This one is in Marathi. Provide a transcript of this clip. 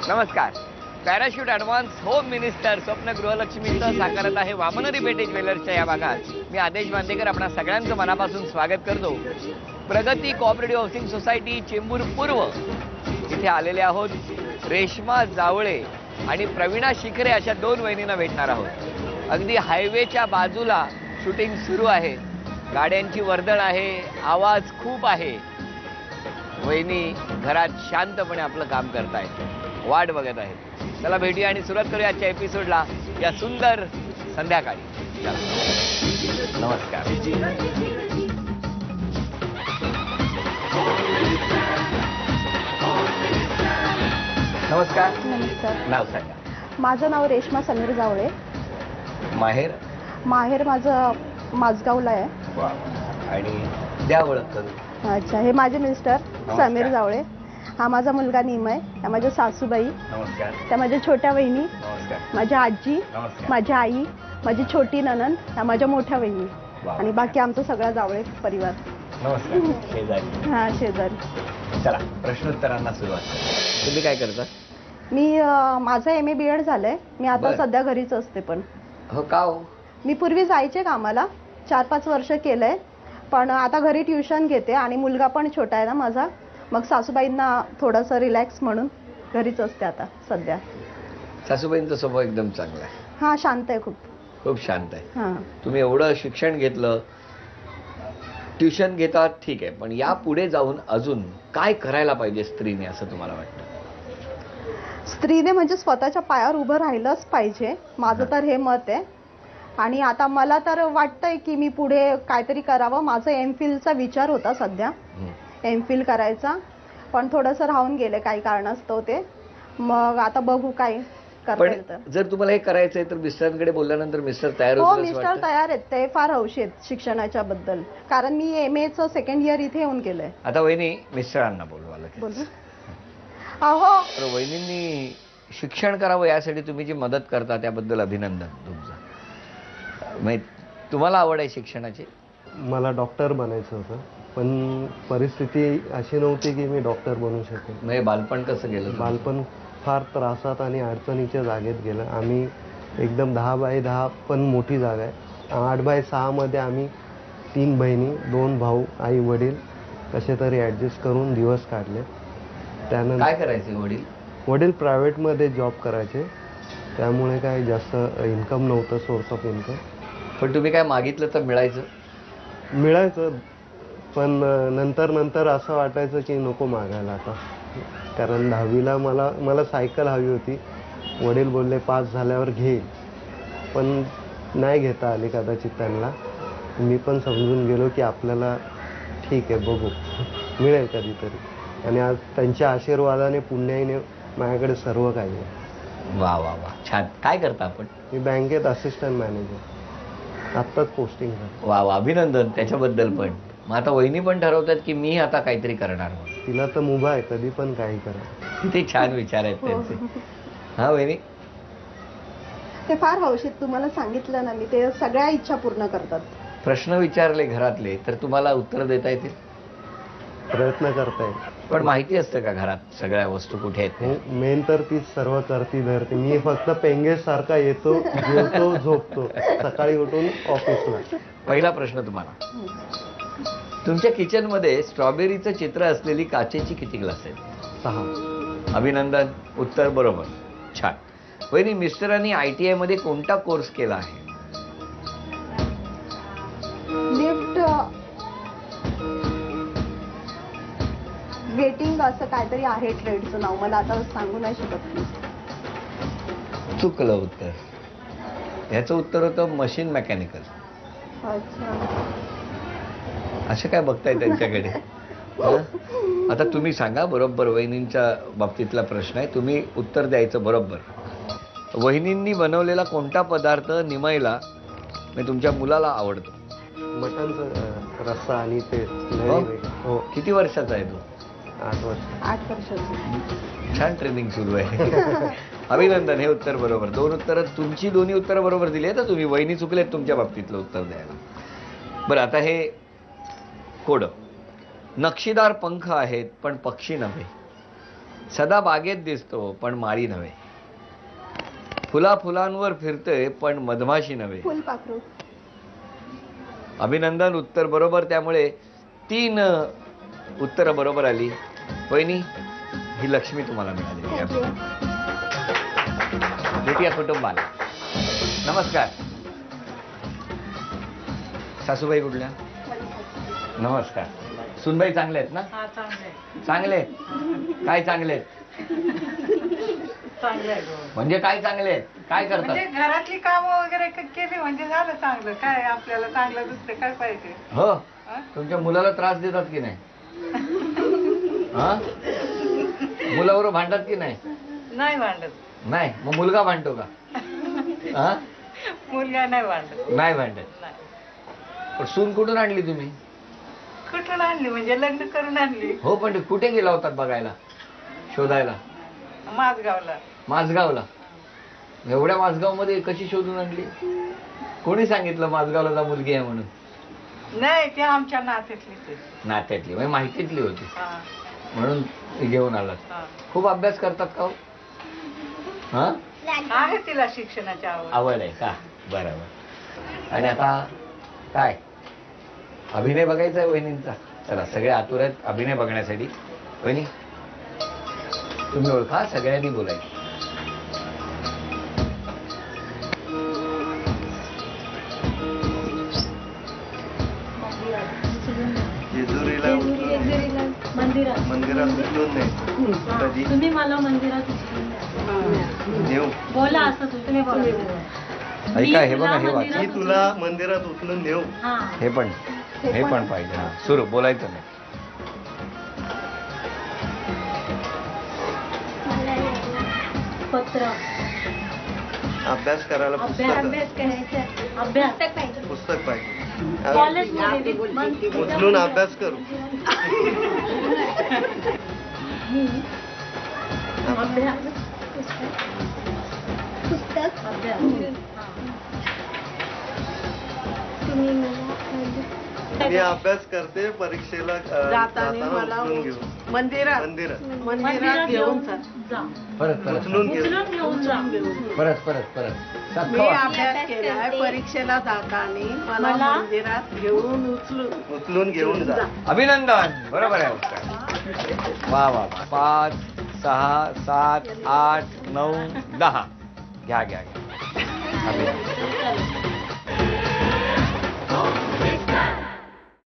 नमस्कार. पॅराशूट ॲडव्हान्स होम मिनिस्टर स्वप्न गृहलक्ष्मीचं साकारत आहे वामनरी पेठे ज्वेलर्सच्या या भागात. मी आदेश बांदेकर आपणा सगळ्यांचं मनापासून स्वागत करतो. प्रगती कोऑपरेटिव्ह हाऊसिंग सोसायटी चेंबूर पूर्व इथे आलेले आहोत. रेश्मा जावळे आणि प्रवीणा शिखरे अशा दोन वहिनींना भेटणार आहोत. अगदी हायवेच्या बाजूला शूटिंग सुरू आहे. गाड्यांची वर्दळ आहे, आवाज खूप आहे. वहिनी घरात शांतपणे आपलं काम करतायत, वाट बघत आहेत. चला भेटूया आणि सुरुवात करूया आजच्या एपिसोडला या सुंदर संध्याकाळी. नमस्कार. नमस्कार. नमस्कार. नाव सांगा. माझं नाव रेश्मा समीर जावळे. माहेर? माहेर माझं माझगावला आहे. वा. आणि द्या ओळख करून. अच्छा, हे माझे मिस्टर समीर जावळे. हा माझा मुलगा निमय. त्या माझ्या सासूबाई. नमस्कार. त्या माझ्या छोट्या वहिनी. नमस्कार. माझ्या आजी. नमस्कार. माझी आई. माझी छोटी ननंद. त्या माझ्या मोठ्या वहिनी. वा. आणि बाकी आमचा सगळा जावळे परिवार. नमस्कार. शेजारी. हा, शेजारी. चला प्रश्नोत्तरांना सुरुवात करू. तुम्ही काय करता? मी माझं MA-BEd झालंय. मी आता बरं. सध्या घरीच असते. पण हो का हो? मी पूर्वी जायचे कामाला, 4-5 वर्ष केलंय. पण आता घरी ट्युशन घेते आणि मुलगा पण छोटा आहे ना माझा. मग सासूबाईंना थोडंसं रिलॅक्स म्हणून घरीच असते आता सध्या. सासूबाईंचा स्वभाव एकदम चांगला आहे. हा, शांत आहे खूप. खूप शांत आहे. हा. तुम्ही एवढं शिक्षण घेतलं, ट्युशन घेतात, ठीक आहे, पण या पुढे जाऊन अजून काय करायला पाहिजे स्त्रीने असं तुम्हाला वाटतं? स्त्रीने म्हणजे स्वतःच्या पायावर उभं राहिलंच पाहिजे, माझं तर हे मत आहे. आणि आता मला तर वाटतंय की मी पुढे काहीतरी करावं. माझं MPhilचा विचार होता सध्या, MPhil करायचा, पण थोडंसं राहून गेले काही कारणास्तव ते. मग आता बघू काय करता येईल तर. जर तुम्हाला हे करायचंय तर मिस्टरांकडे बोलल्यानंतर मिस्टर तयार हो, होतील असं मिस्टर वाटतं? तयार आहेत. ते फार हौशी आहेत शिक्षणाच्या बद्दल, कारण मी MAचं सेकंड इयर इथे येऊन केलंय. आता वहिनी म्हणजे बोलवा लगेच. बोलू. अहो, तर वहिनींनी शिक्षण करावं यासाठी तुम्ही जी मदत करता त्याबद्दल अभिनंदन तुमचं. म्हणजे तुम्हाला आवड आहे शिक्षणाची? मला डॉक्टर बनायचं होतं, पण परिस्थिती अशी नव्हती की मी डॉक्टर बनू शकेन. म्हणजे बालपण कसं गेलं? बालपण फार त्रासात आणि अडचणीच्या जागेत गेलं. आम्ही एकदम 10x10 पण मोठी जागा आहे. 8x6 मध्ये आम्ही 3 बहिणी, 2 भाऊ, आई वडील कसे तरी ॲडजस्ट करून दिवस काढले. त्यानंतर काय करायचे वडील? वडील प्रायव्हेटमध्ये जॉब करायचे, त्यामुळे काय जास्त इन्कम नव्हतं, सोर्स ऑफ इन्कम. पण तुम्ही काय मागितलं तर मिळायचं? मिळायचं, पण नंतर असं वाटायचं की नको मागायला आता. कारण 10वीला मला सायकल हवी होती. वडील बोलले 5 झाल्यावर घेईल, पण नाही घेता आली कदाचित त्यांना. मी पण समजून गेलो की आपल्याला ठीक आहे, बघू मिळेल कधीतरी. आणि आज त्यांच्या आशीर्वादाने, पुण्याईने माझ्याकडे सर्व काही आहे. वा वा वा, छान. काय करता आपण? मी बँकेत असिस्टंट मॅनेजर, आत्ताच पोस्टिंग झाली. वा वा, अभिनंदन त्याच्याबद्दल. पण मग आता वहिनी पण ठरवतात की मी आता काहीतरी करणार म्हणून. तिला तर मुभा आहे, कधी पण काही करा. किती छान विचार आहेत त्यांचे. हा वहिनी? ते फार हौशी आहेत. तुम्हाला सांगितलं ना मी, ते सगळ्या इच्छा पूर्ण करतात. प्रश्न विचारले घरातले तर तुम्हाला उत्तर देता येतील? प्रयत्न करताय. पण माहिती असतं का घरात सगळ्या वस्तू कुठे आहेत ते? मेन तर तीच सर्व करती धरते. मी फक्त पेंगेज सारखा येतो, जेवतो, झोपतो, सकाळी उठून ऑफिसला. पहिला प्रश्न तुम्हाला. तुमच्या किचन मध्ये स्ट्रॉबेरीचं चित्र असलेली काचेची किती ग्लास आहेत? 6. अभिनंदन, उत्तर बरोबर. छान. वहिनी, मिस्टरांनी ITI मध्ये कोणता कोर्स केला आहे? लिफ्ट वेटिंग असं काहीतरी आहे ट्रेडचं नाव, मला आता सांगू नाही शकत मी. चुकलं उत्तर. ह्याचं उत्तर होतं मशीन मेकॅनिकल. अच्छा. असं काय बघताय त्यांच्याकडे? हं? आता तुम्ही सांगा बरोबर. वहिनींच्या बाबतीतला प्रश्न आहे, तुम्ही उत्तर द्यायचं बरोबर. वहिनींनी बनवलेला कोणता पदार्थ निमयला म्हणजे तुमच्या मुलाला आवडतो? मटणचं रस्सा आणि ते हो? हो. किती वर्षाचा आहे तो? 8 वर्ष. 8 वर्षाची. छान ट्रेनिंग सुरू आहे. अभिनंदन, हे उत्तर बरोबर. 2 उत्तरं तुमची, दोन्ही उत्तरं बरोबर दिली आहेत. तुम्ही वहिनी चुकलेत तुमच्या बाबतीतलं उत्तर द्यायला. बरं, आता हे कोड. नक्षीदार पंख आहेत पण पक्षी नव्हे. सदा बागेत दिसतो पण माळी नव्हे, फुला फुलांवर फिरतोय पण मधमाशी नव्हे. फुलपाखरू. अभिनंदन, उत्तर बरोबर. त्यामुळे 3 उत्तरं बरोबर आली. वहिनी, ही लक्ष्मी तुम्हाला मिळाली. Thank you. भेटूया कुटुंबाला. नमस्कार. सासूबाई कुठल्या? नमस्कार. सुनबाई चांगले आहेत ना? चांगले आहेत. काय चांगले आहेत? म्हणजे काय चांगले आहेत? काय करतात? म्हणजे घरातली कामं वगैरे केली म्हणजे झालं चांगलं. काय आपल्याला चांगलं दुसरं काय पाहिजे? हो. हा? तुमच्या मुलाला त्रास देतात की नाही? हा? मुलाबरोबर भांडतात की नाही? नाही भांडत. नाही. मग मुलगा भांडतो का? हा? मुलगा नाही भांडत. नाही भांडत. नाही. पण सून कुठून आणली तुम्ही? कुठून आणली म्हणजे लग्न करून आणली. हो, पण ते कुठे गेला होतात बघायला, शोधायला? माझगावला. माझगावला. एवढ्या माझगाव मध्ये कशी शोधून आणली? कोणी सांगितलं माझगावला मुलगी आहे म्हणून? नाही, ते आमच्या नात्यातलीच आहे. नात्यातली म्हणजे माहितीतली होती हा, म्हणून घेऊन आलात. हा. खूप अभ्यास करतात का हो? हा? आहे तिला शिक्षणाची आवड. आवड आहे का? बरोबर. आणि आता काय अभिनय बघायचा आहे वहिनींचा? चला, सगळे आतुर आहेत अभिनय बघण्यासाठी. वहिनी, तुम्ही ओळखा, सगळ्यांनी बोलायचं. जेजुरीला मंदिरात मंदिरात उचलून नाही कधी तुम्ही मला मंदिरात नेऊ. बोला असं तुम्ही बोला. ऐका, हे बघा, हे वाच. मी तुला मंदिरात उचलून नेऊ. हा हे पण पाहिजे. हा, सुरू. बोलायचं नाही. पत्र अभ्यास करायला अभ्यास करायचा अभ्यास पुस्तक पाहिजे. कॉलेजमध्ये उचलून अभ्यास करू. अभ्यास पुस्तक. अभ्यास मी अभ्यास करते परीक्षेला जाताना मला उचलून घेऊ. मंदिरात मंदिरात मंदिरात घेऊन जा. परत उचलून घेऊ. उचलून घेऊन जा. परत मी अभ्यास केलाय. परीक्षेला जाताना मला मंदिरात घेऊन उचलून घेऊन जा. अभिनंदन, बरोबर आहे उत्तर. वा वा वा. 5, 6, 7, 8, 9, 10. घ्या. अभिनंदन.